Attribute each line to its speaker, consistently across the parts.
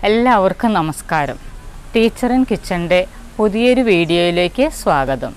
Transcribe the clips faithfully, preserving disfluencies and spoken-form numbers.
Speaker 1: എല്ലാവർക്കും നമസ്കാരം. Teacher in കിച്ചൻ്റെ പുതിയൊരു വീഡിയോയിലേക്ക് സ്വാഗതം.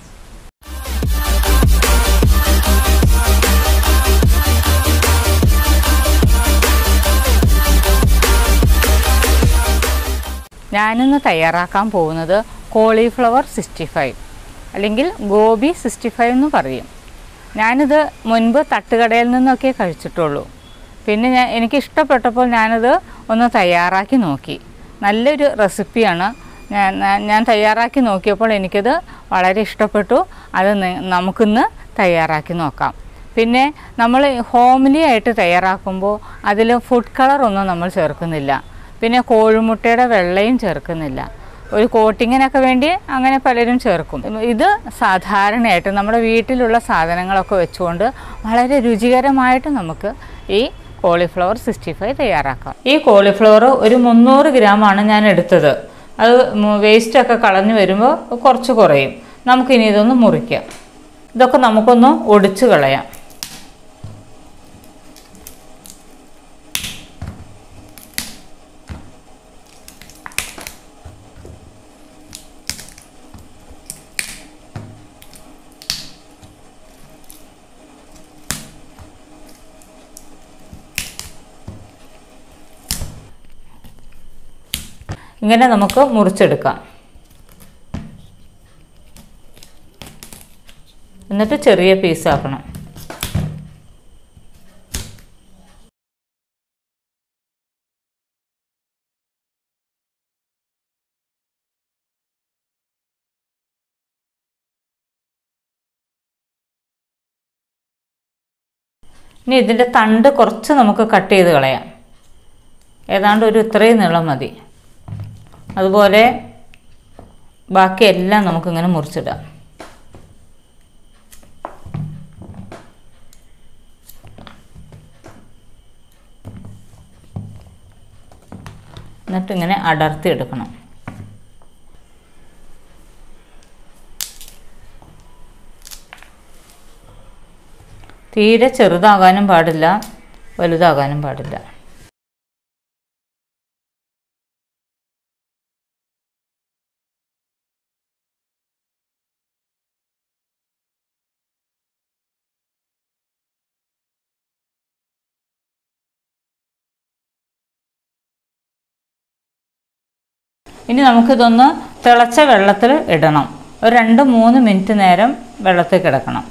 Speaker 1: ഞാനിന്ന് തയ്യാറാക്കാൻ പോകുന്നത് കോളിഫ്ലവർ സിക്സ്റ്റി ഫൈവ് അല്ലെങ്കിൽ ഗോബി സിക്സ്റ്റി ഫൈവ് എന്ന് പറയും. ഞാനിത് മുൻപ് തട്ടുകടയിൽ നിന്നൊക്കെ കഴിച്ചിട്ടുള്ളൂ. പിന്നെ ഞാൻ എനിക്കിഷ്ടപ്പെട്ടപ്പോൾ ഞാനത് ഒന്ന് തയ്യാറാക്കി നോക്കി. നല്ലൊരു റെസിപ്പിയാണ്. ഞാൻ ഞാൻ തയ്യാറാക്കി നോക്കിയപ്പോൾ എനിക്കത് വളരെ ഇഷ്ടപ്പെട്ടു. അത് നമുക്കിന്ന് തയ്യാറാക്കി നോക്കാം. പിന്നെ നമ്മൾ ഹോംലി ആയിട്ട് തയ്യാറാക്കുമ്പോൾ അതിൽ ഫുഡ് കളറൊന്നും നമ്മൾ ചേർക്കുന്നില്ല. പിന്നെ കോഴിമുട്ടയുടെ വെള്ളയും ചേർക്കുന്നില്ല. ഒരു കോട്ടിങ്ങിനൊക്കെ വേണ്ടി അങ്ങനെ പലരും ചേർക്കും. ഇത് സാധാരണയായിട്ട് നമ്മുടെ വീട്ടിലുള്ള സാധനങ്ങളൊക്കെ വെച്ചുകൊണ്ട് വളരെ രുചികരമായിട്ട് നമുക്ക് ഈ കോളിഫ്ലവർ സിക്സ്റ്റി ഫൈവ് തയ്യാറാക്കാം. ഈ കോളിഫ്ലവർ ഒരു മുന്നൂറ് ഗ്രാമാണ് ഞാൻ എടുത്തത്. അത് വേസ്റ്റൊക്കെ കളഞ്ഞു വരുമ്പോൾ കുറച്ച് കുറയും. നമുക്കിനി ഇതൊന്ന് മുറിക്കാം. ഇതൊക്കെ നമുക്കൊന്ന് ഒടിച്ച് കളയാം. ഇങ്ങനെ നമുക്ക് മുറിച്ചെടുക്കാം. എന്നിട്ട് ചെറിയ പീസാക്കണം. ഇനി ഇതിൻ്റെ തണ്ട് കുറച്ച് നമുക്ക് കട്ട് ചെയ്ത് കളയാം. ഏതാണ്ട് ഒരു ഇത്രയും നീളം മതി. അതുപോലെ ബാക്കിയെല്ലാം നമുക്കിങ്ങനെ മുറിച്ചിടാം. എന്നിട്ടിങ്ങനെ അടർത്തി എടുക്കണം. തീരെ ചെറുതാകാനും പാടില്ല, വലുതാകാനും പാടില്ല. ഇനി നമുക്കിതൊന്ന് തിളച്ച വെള്ളത്തിൽ ഇടണം. ഒരു രണ്ട് മൂന്ന് മിനിറ്റ് നേരം വെള്ളത്തിൽ കിടക്കണം.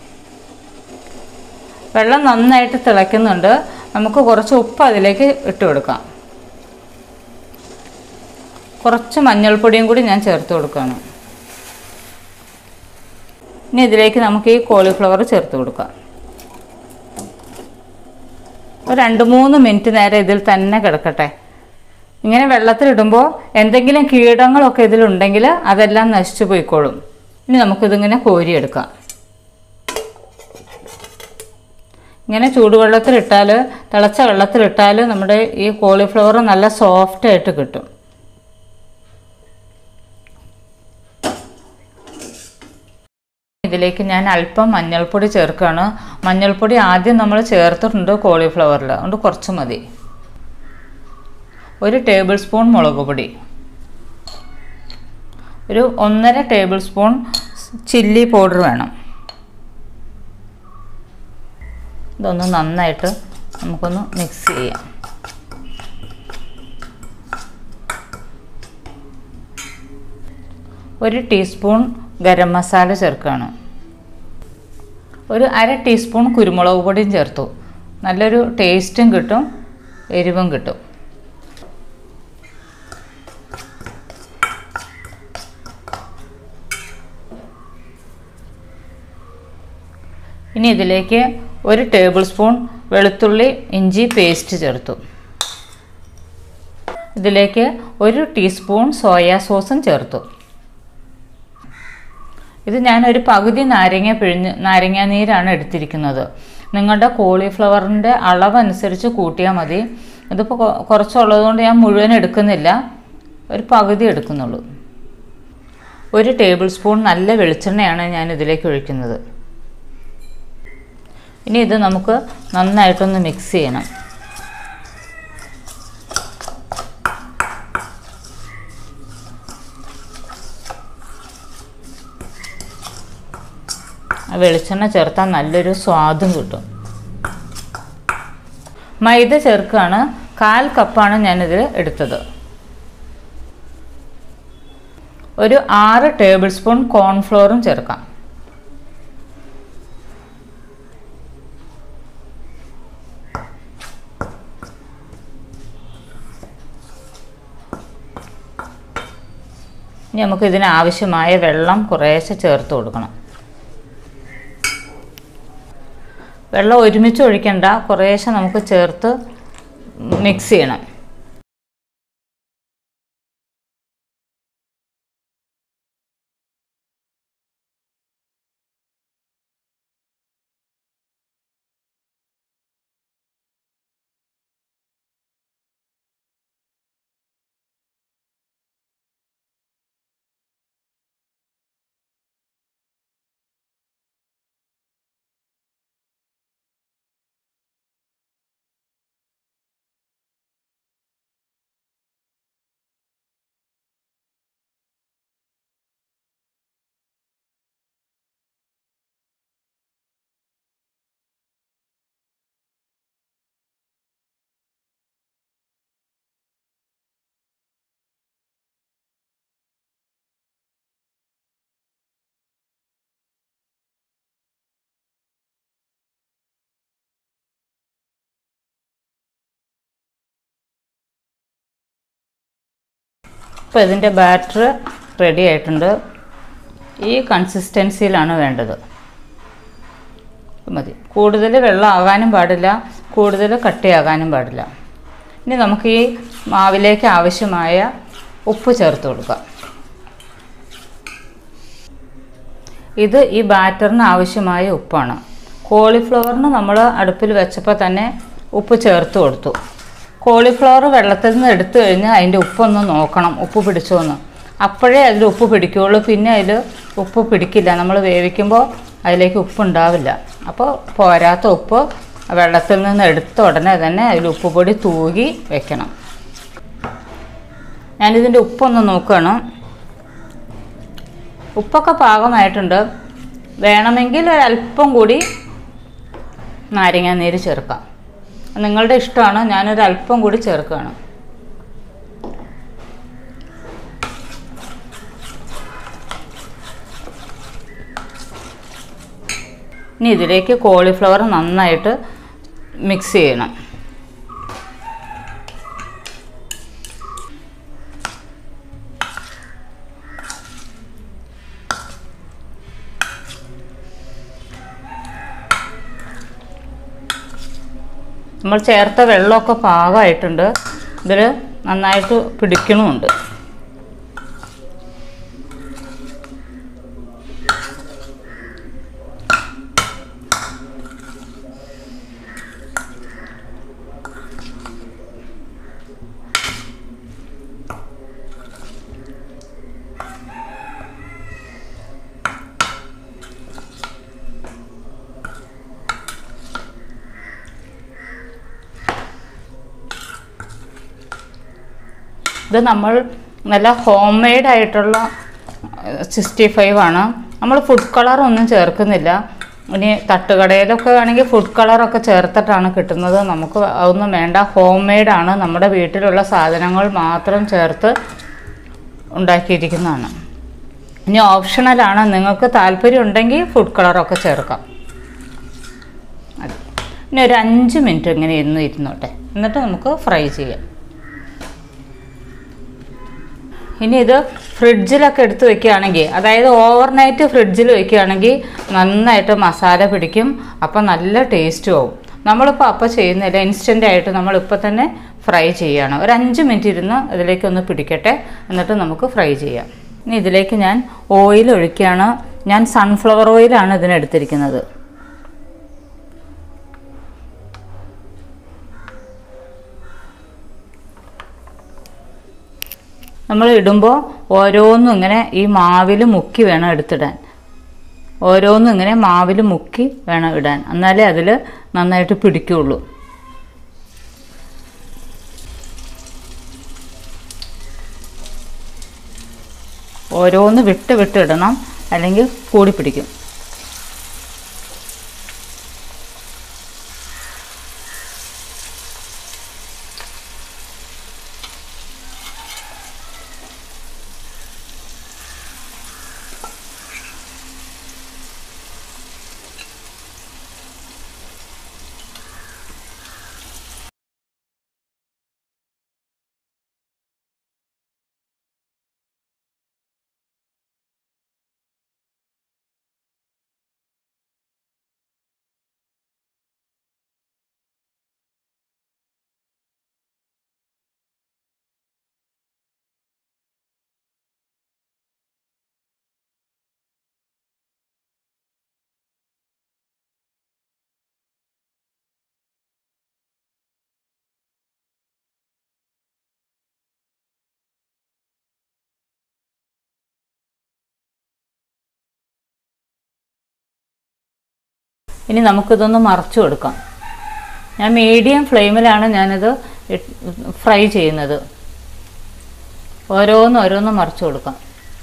Speaker 1: വെള്ളം നന്നായിട്ട് തിളയ്ക്കുന്നുണ്ട്. നമുക്ക് കുറച്ച് ഉപ്പ് അതിലേക്ക് ഇട്ട് കൊടുക്കാം. കുറച്ച് മഞ്ഞൾപ്പൊടിയും കൂടി ഞാൻ ചേർത്ത് കൊടുക്കുകയാണ്. ഇനി ഇതിലേക്ക് നമുക്ക് ഈ കോളിഫ്ലവർ ചേർത്ത് കൊടുക്കാം. ഒരു രണ്ട് മൂന്ന് മിനിറ്റ് നേരം ഇതിൽ തന്നെ കിടക്കട്ടെ. ഇങ്ങനെ വെള്ളത്തിലിടുമ്പോൾ എന്തെങ്കിലും കീടങ്ങളൊക്കെ ഇതിലുണ്ടെങ്കിൽ അതെല്ലാം നശിച്ചു പോയിക്കോളും. ഇനി നമുക്കിതിങ്ങനെ കോരിയെടുക്കാം. ഇങ്ങനെ ചൂടുവെള്ളത്തിലിട്ടാൽ, തിളച്ച വെള്ളത്തിലിട്ടാൽ നമ്മുടെ ഈ കോളിഫ്ലവർ നല്ല സോഫ്റ്റായിട്ട് കിട്ടും. ഇതിലേക്ക് ഞാൻ അല്പം മഞ്ഞൾപ്പൊടി ചേർക്കുകയാണ്. മഞ്ഞൾപ്പൊടി ആദ്യം നമ്മൾ ചേർത്തിട്ടുണ്ട് കോളിഫ്ലവറിൽ, അതുകൊണ്ട് കുറച്ച് മതി. ഒരു ടേബിൾ സ്പൂൺ മുളക് പൊടി, ഒരു ഒന്നര ടേബിൾ സ്പൂൺ ചില്ലി പൗഡർ വേണം. ഇതൊന്ന് നന്നായിട്ട് നമുക്കൊന്ന് മിക്സ് ചെയ്യാം. ഒരു ടീസ്പൂൺ ഗരം മസാല ചേർക്കുകയാണ്. ഒരു അര ടീസ്പൂൺ കുരുമുളക് പൊടിയും ചേർത്തു. നല്ലൊരു ടേസ്റ്റും കിട്ടും, എരിവും കിട്ടും. ഇനി ഇതിലേക്ക് ഒരു ടേബിൾ സ്പൂൺ വെളുത്തുള്ളി ഇഞ്ചി പേസ്റ്റ് ചേർത്തു. ഇതിലേക്ക് ഒരു ടീസ്പൂൺ സോയാ സോസും ചേർത്തു. ഇത് ഞാനൊരു പകുതി നാരങ്ങ പിഴിഞ്ഞ് നാരങ്ങ നീരാണ് എടുത്തിരിക്കുന്നത്. നിങ്ങളുടെ കോളിഫ്ലവറിൻ്റെ അളവനുസരിച്ച് കൂട്ടിയാൽ മതി. ഇതിപ്പോൾ കുറച്ചുള്ളതുകൊണ്ട് ഞാൻ മുഴുവൻ എടുക്കുന്നില്ല, ഒരു പകുതി എടുക്കുന്നുള്ളൂ. ഒരു ടേബിൾ സ്പൂൺ നല്ല വെളിച്ചെണ്ണയാണ് ഞാൻ ഇതിലേക്ക് ഒഴിക്കുന്നത്. ഇനി ഇത് നമുക്ക് നന്നായിട്ടൊന്ന് മിക്സ് ചെയ്യണം. വെളിച്ചെണ്ണ ചേർത്താൽ നല്ലൊരു സ്വാദും കിട്ടും. മൈദ ചേർക്കുകയാണ്. കാൽ കപ്പാണ് ഞാനിതിൽ എടുത്തത്. ഒരു ആറ് ടേബിൾ സ്പൂൺ കോൺഫ്ലോറും ചേർക്കാം. ഇനി നമുക്ക് ഇതിനാവശ്യമായ വെള്ളം കുറേശ്ശെ ചേർത്ത് കൊടുക്കണം. വെള്ളം ഒരുമിച്ച് ഒഴിക്കണ്ട, കുറേശ്ശെ നമുക്ക് ചേർത്ത് മിക്സ് ചെയ്യണം. ഇപ്പോൾ ഇതിൻ്റെ ബാറ്റർ റെഡി ആയിട്ടുണ്ട്. ഈ കൺസിസ്റ്റൻസിയിലാണ് വേണ്ടത്. മതി. കൂടുതൽ വെള്ളം ആകാനും പാടില്ല, കൂടുതൽ കട്ടിയാകാനും പാടില്ല. ഇനി നമുക്ക് ഈ മാവിലേക്ക് ആവശ്യമായ ഉപ്പ് ചേർത്ത് കൊടുക്കാം. ഇത് ഈ ബാറ്ററിന് ആവശ്യമായ ഉപ്പാണ്. കോളിഫ്ലവറിന് നമ്മൾ അടുപ്പിൽ വെച്ചപ്പോൾ തന്നെ ഉപ്പ് ചേർത്ത് കൊടുത്തു. കോളിഫ്ലവർ വെള്ളത്തിൽ നിന്ന് എടുത്തു കഴിഞ്ഞാൽ അതിൻ്റെ ഉപ്പൊന്ന് നോക്കണം, ഉപ്പ് പിടിച്ചോന്ന്. അപ്പോഴേ അതിൽ ഉപ്പ് പിടിക്കുകയുള്ളൂ. പിന്നെ അതിൽ ഉപ്പ് പിടിക്കില്ല. നമ്മൾ വേവിക്കുമ്പോൾ അതിലേക്ക് ഉപ്പ് ഉണ്ടാവില്ല. അപ്പോൾ പോരാത്ത ഉപ്പ് വെള്ളത്തിൽ നിന്ന് എടുത്ത ഉടനെ തന്നെ അതിൽ ഉപ്പ് പൊടി തൂകി വെക്കണം. ഞാനിതിൻ്റെ ഉപ്പൊന്ന് നോക്കുകയാണ്. ഉപ്പൊക്കെ പാകമായിട്ടുണ്ട്. വേണമെങ്കിൽ ഒരല്പം കൂടി നാരങ്ങാനീര് ചേർക്കാം. നിങ്ങളുടെ ഇഷ്ടമാണ്. ഞാനൊരല്പം കൂടി ചേർക്കുകയാണ്. ഇനി ഇതിലേക്ക് കോളിഫ്ലവർ നന്നായിട്ട് മിക്സ് ചെയ്യണം. നമ്മൾ ചേർത്ത വെള്ളമൊക്കെ പാകമായിട്ടുണ്ട്. ഇതിൽ നന്നായിട്ട് പിടിക്കണമുണ്ട്. ഇത് നമ്മൾ നല്ല ഹോം മെയ്ഡ് ആയിട്ടുള്ള സിക്സ്റ്റി ഫൈവ് ആണ്. നമ്മൾ ഫുഡ് കളറൊന്നും ചേർക്കുന്നില്ല. ഇനി തട്ടുകടയിലൊക്കെ ആണെങ്കിൽ ഫുഡ് കളറൊക്കെ ചേർത്തിട്ടാണ് കിട്ടുന്നത്. നമുക്ക് അതൊന്നും വേണ്ട. ഹോം മെയ്ഡാണ്. നമ്മുടെ വീട്ടിലുള്ള സാധനങ്ങൾ മാത്രം ചേർത്ത് ഉണ്ടാക്കിയിരിക്കുന്നതാണ്. ഇനി ഓപ്ഷണലാണ്. നിങ്ങൾക്ക് താല്പര്യം ഉണ്ടെങ്കിൽ ഫുഡ് കളറൊക്കെ ചേർക്കാം. അതെ. ഇനി ഒരു അഞ്ച് മിനിറ്റ് ഇങ്ങനെ ഇരുന്ന് ഇരുന്നോട്ടെ. എന്നിട്ട് നമുക്ക് ഫ്രൈ ചെയ്യാം. ഇനി ഇത് ഫ്രിഡ്ജിലൊക്കെ എടുത്ത് വെക്കുകയാണെങ്കിൽ, അതായത് ഓവർനൈറ്റ് ഫ്രിഡ്ജിൽ വെക്കുകയാണെങ്കിൽ നന്നായിട്ട് മസാല പിടിക്കും. അപ്പം നല്ല ടേസ്റ്റും ആവും. നമ്മളിപ്പോൾ അപ്പം ചെയ്യുന്നില്ല, ഇൻസ്റ്റൻ്റ് ആയിട്ട് നമ്മളിപ്പോൾ തന്നെ ഫ്രൈ ചെയ്യുകയാണ്. ഒരു അഞ്ച് മിനിറ്റ് ഇരുന്ന് ഇതിലേക്കൊന്ന് പിടിക്കട്ടെ, എന്നിട്ട് നമുക്ക് ഫ്രൈ ചെയ്യാം. ഇനി ഇതിലേക്ക് ഞാൻ ഓയിൽ ഒഴിക്കുകയാണ്. ഞാൻ സൺഫ്ലവർ ഓയിലാണ് ഇതിനെടുത്തിരിക്കുന്നത്. നമ്മൾ ഇടുമ്പോൾ ഓരോന്നും ഇങ്ങനെ ഈ മാവിൽ മുക്കി വേണം എടുത്തിടാൻ. ഓരോന്നും ഇങ്ങനെ മാവിൽ മുക്കി വേണം ഇടാൻ. എന്നാലേ അതിൽ നന്നായിട്ട് പിടിക്കുകയുള്ളൂ. ഓരോന്ന് വിട്ട് വിട്ട് ഇടണം, അല്ലെങ്കിൽ കൂടി പിടിക്കും. ഇനി നമുക്കിതൊന്ന് മറച്ചു കൊടുക്കാം. ഞാൻ മീഡിയം ഫ്ലെയിമിലാണ് ഞാനിത് ഫ്രൈ ചെയ്യുന്നത്. ഓരോന്ന് ഓരോന്ന് മറിച്ചു കൊടുക്കാം.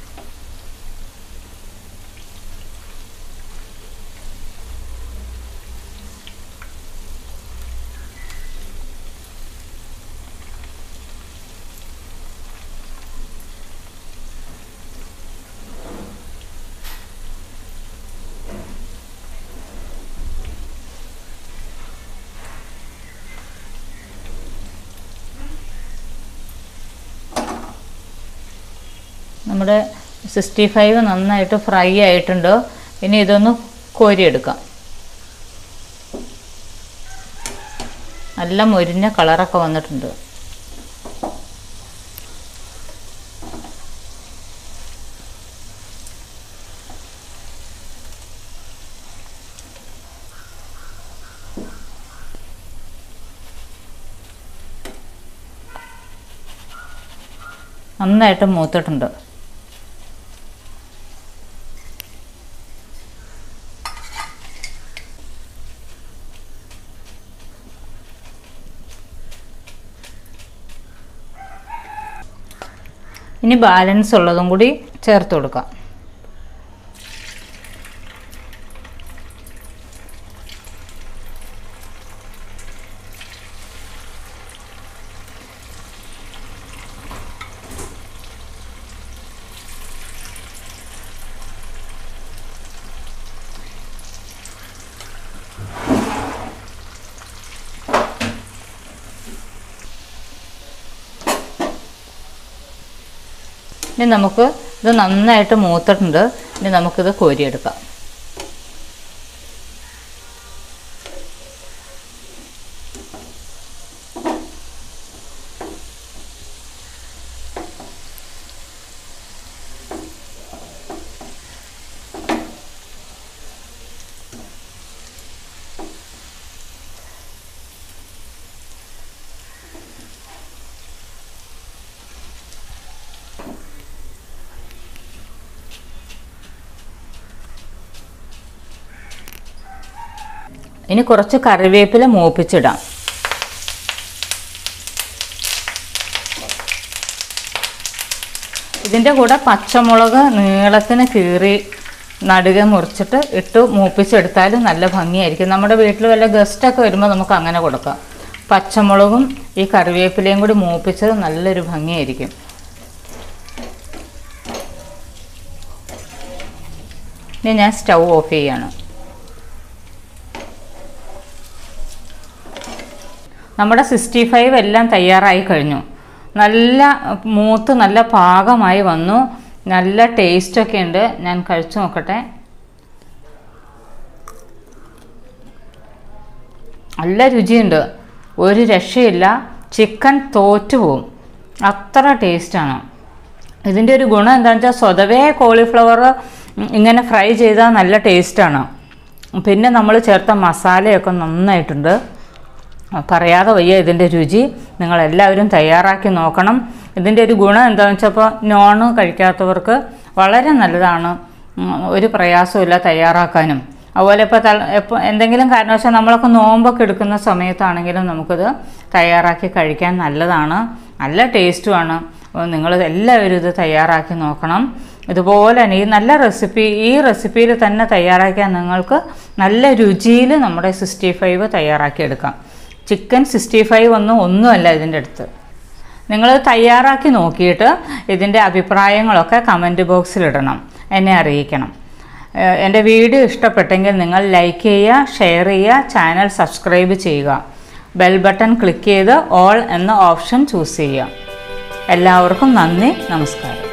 Speaker 1: നമ്മുടെ സിക്സ്റ്റി ഫൈവ് നന്നായിട്ട് ഫ്രൈ ആയിട്ടുണ്ട്. ഇനി ഇതൊന്ന് കോരിയെടുക്കാം. നല്ല മൊരിഞ്ഞ കളറൊക്കെ വന്നിട്ടുണ്ട്. നന്നായിട്ട് മൂത്തിട്ടുണ്ട്. ഇനി ബാലൻസ് ഉള്ളതും കൂടി ചേർത്ത് കൊടുക്കാം. ഇനി നമുക്ക് ഇത് നന്നായിട്ട് മൂത്തിട്ടുണ്ട്. ഇനി നമുക്കിത് കോരിയെടുക്കാം. ഇനി കുറച്ച് കറിവേപ്പില മൂപ്പിച്ചിടാം. ഇതിൻ്റെ കൂടെ പച്ചമുളക് നീളത്തിന് കീറി നടുകെ മുറിച്ചിട്ട് ഇട്ട് മൂപ്പിച്ചെടുത്താൽ നല്ല ഭംഗിയായിരിക്കും. നമ്മുടെ വീട്ടിൽ വല്ല ഗസ്റ്റൊക്കെ വരുമ്പോൾ നമുക്ക് അങ്ങനെ കൊടുക്കാം. പച്ചമുളകും ഈ കറിവേപ്പിലയും കൂടി മൂപ്പിച്ചത് നല്ലൊരു ഭംഗിയായിരിക്കും. ഇനി ഞാൻ സ്റ്റൗ ഓഫ് ചെയ്യാണ്. നമ്മുടെ സിക്സ്റ്റി ഫൈവ് എല്ലാം തയ്യാറായി കഴിഞ്ഞു. നല്ല മൂത്ത് നല്ല പാകമായി വന്നു. നല്ല ടേസ്റ്റൊക്കെ ഉണ്ട്. ഞാൻ കഴിച്ചു നോക്കട്ടെ. നല്ല രുചിയുണ്ട്. ഒരു രക്ഷയില്ല. ചിക്കൻ തോറ്റുപോകും, അത്ര ടേസ്റ്റാണ്. ഇതിൻ്റെ ഒരു ഗുണം എന്താണെന്ന് വെച്ചാൽ സ്വതവേ കോളിഫ്ലവർ ഇങ്ങനെ ഫ്രൈ ചെയ്താൽ നല്ല ടേസ്റ്റാണ്. പിന്നെ നമ്മൾ ചേർത്ത മസാലയൊക്കെ നന്നായിട്ടുണ്ട്. പറയാതെ വയ്യ ഇതിൻ്റെ രുചി. നിങ്ങളെല്ലാവരും തയ്യാറാക്കി നോക്കണം. ഇതിൻ്റെ ഒരു ഗുണം എന്താണെന്ന് വെച്ചപ്പോൾ നോൺ കഴിക്കാത്തവർക്ക് വളരെ നല്ലതാണ്. ഒരു പ്രയാസമില്ല തയ്യാറാക്കാനും. അതുപോലെ ഇപ്പോൾ ത എപ്പോൾ എന്തെങ്കിലും കാരണവശാൽ നമ്മളൊക്കെ നോമ്പൊക്കെ എടുക്കുന്ന സമയത്താണെങ്കിലും നമുക്കിത് തയ്യാറാക്കി കഴിക്കാൻ നല്ലതാണ്. നല്ല ടേസ്റ്റുമാണ്. നിങ്ങൾ എല്ലാവരും ഇത് തയ്യാറാക്കി നോക്കണം. ഇതുപോലെ തന്നെ ഈ നല്ല റെസിപ്പി ഈ റെസിപ്പിയിൽ തന്നെ തയ്യാറാക്കിയാൽ നിങ്ങൾക്ക് നല്ല രുചിയിൽ നമ്മുടെ സിക്സ്റ്റി ഫൈവ് തയ്യാറാക്കിയെടുക്കാം. ചിക്കൻ സിക്സ്റ്റി ഫൈവ് ഒന്നും ഒന്നുമല്ല ഇതിൻ്റെ അടുത്ത്. നിങ്ങൾ തയ്യാറാക്കി നോക്കിയിട്ട് ഇതിൻ്റെ അഭിപ്രായങ്ങളൊക്കെ കമൻറ്റ് ബോക്സിലിടണം, എന്നെ അറിയിക്കണം. എൻ്റെ വീഡിയോ ഇഷ്ടപ്പെട്ടെങ്കിൽ നിങ്ങൾ ലൈക്ക് ചെയ്യുക, ഷെയർ ചെയ്യുക, ചാനൽ സബ്സ്ക്രൈബ് ചെയ്യുക. ബെൽ ബട്ടൺ ക്ലിക്ക് ചെയ്ത് ഓൾ എന്ന ഓപ്ഷൻ ചൂസ് ചെയ്യുക. എല്ലാവർക്കും നന്ദി, നമസ്കാരം.